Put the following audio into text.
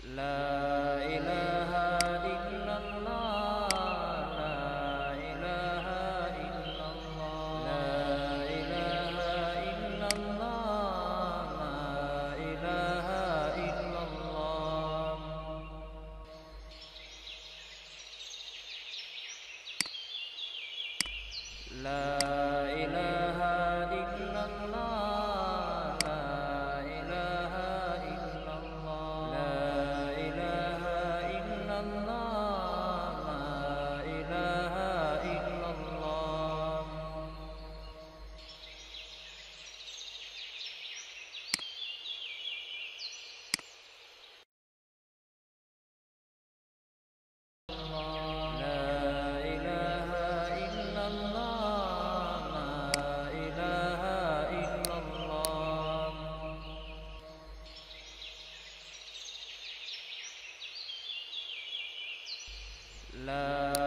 La ilaha illallah, la ilaha illallah, la ilaha illallah, la ilaha illallah. La ilaha illallah, la ilaha illallah, la ilaha illallah, la ilaha illallah. La